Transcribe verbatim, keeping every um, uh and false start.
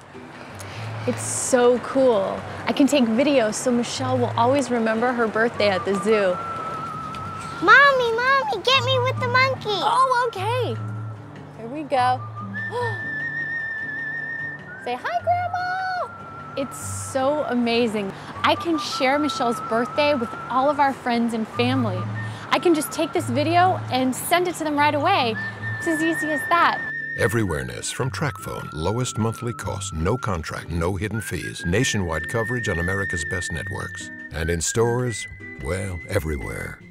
It's so cool. I can take videos so Michelle will always remember her birthday at the zoo. Mommy, Mommy, get me with the monkey. Oh, okay. Here we go. Say hi, Grandma. It's so amazing. I can share Michelle's birthday with all of our friends and family. I can just take this video and send it to them right away. It's as easy as that. Everywhereness from TracFone. Lowest monthly cost, no contract, no hidden fees. Nationwide coverage on America's best networks. And in stores, well, everywhere.